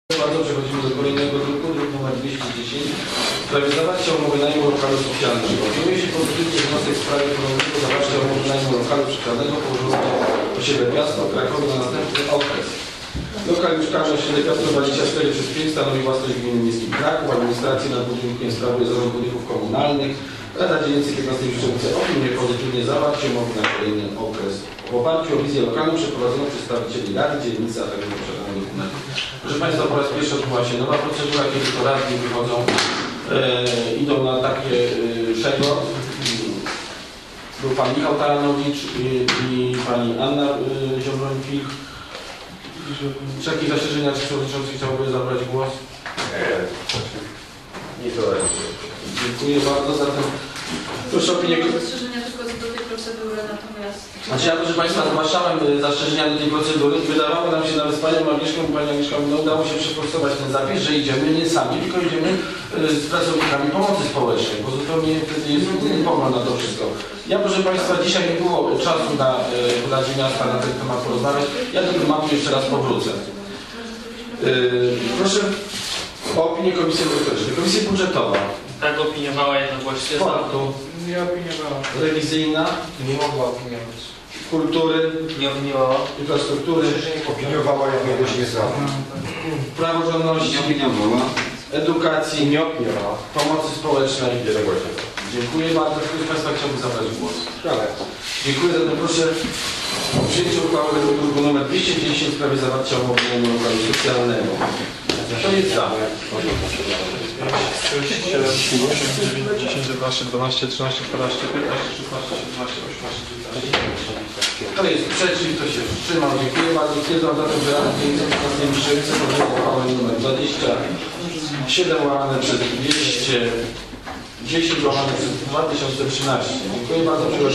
Bardzo przechodzimy do kolejnego druku, druk nr 210. W sprawie zawarcia umowy najmu lokalu socjalnego. Opiniuje się pozytywnie wniosek w sprawie ponownego zawarcia umowy najmu lokalu socjalnego położonego osiedle Piasto, Krakowie na następny okres. Lokal mieszkalny osiedle Piasto 24/5 stanowi własność gminy miejskiej Kraków. Administrację nad budynkiem sprawuje Zarząd Budynków Komunalnych. Rada Dzielnicy 15 Pszczelice opiniuje pozytywnie zawarcie umowy na kolejny okres. W oparciu o wizję lokalną przeprowadzono przedstawicieli Rady Dzielnicy, a także posiadane dokumenty. Proszę Państwa, po raz pierwszy odbyła się nowa procedura, kiedy to radni wychodzą, idą na takie szego. Był Pan Michał Taranowicz i Pani Anna Ziobroń-Pilch. Czy jakieś zastrzeżenia, czy przewodniczący chciałby zabrać głos? Nie to jest. Dziękuję bardzo. Zatem proszę o opinię. Zastrzeżenia tylko do tej procedury, natomiast... Znaczy ja, proszę Państwa, zgłaszałem zastrzeżenia do tej procedury i wydawało nam się nawet z Panią Agnieszką i Panią Agnieszką no, udało się przeforsować ten zapis, że idziemy nie sami, tylko idziemy z pracownikami pomocy społecznej, bo zupełnie wtedy jest inny pogląd na to wszystko. Ja, proszę Państwa, dzisiaj nie było czasu w Radzie Miasta na ten temat porozmawiać. Ja do tematu jeszcze raz powrócę. Proszę o opinię Komisji Europejskiej. Komisja Budżetowa. Tak opiniowała jednogłośnie. Sportu. Nie opiniowała. Rewizyjna. Nie mogła opiniować. Kultury. Nie opiniowała. Infrastruktury. Opiniowała jednogłośnie za. Praworządności. Nie opiniowała. Edukacji. Nie opiniowała. Pomocy społecznej. Jednogłośnie. Dziękuję bardzo. Ktoś z Państwa chciałby zabrać głos? Dziękuję. Zatem proszę o przyjęcie uchwały druku nr 210 w sprawie zawarcia umowy najmu lokalu socjalnego. To jest za. 6, 7, 8, 9, 10, 11, 12, 13, 14, 15, 16, 17, 18, 19. Kto jest przeciw, kto się wstrzymał? Dziękuję bardzo. Stwierdzam zatem, że Rada Dzielnicy 15 Pszczelice podjęła uchwałę nr 27 łamane przez 210 łamane przez 2013. Dziękuję bardzo.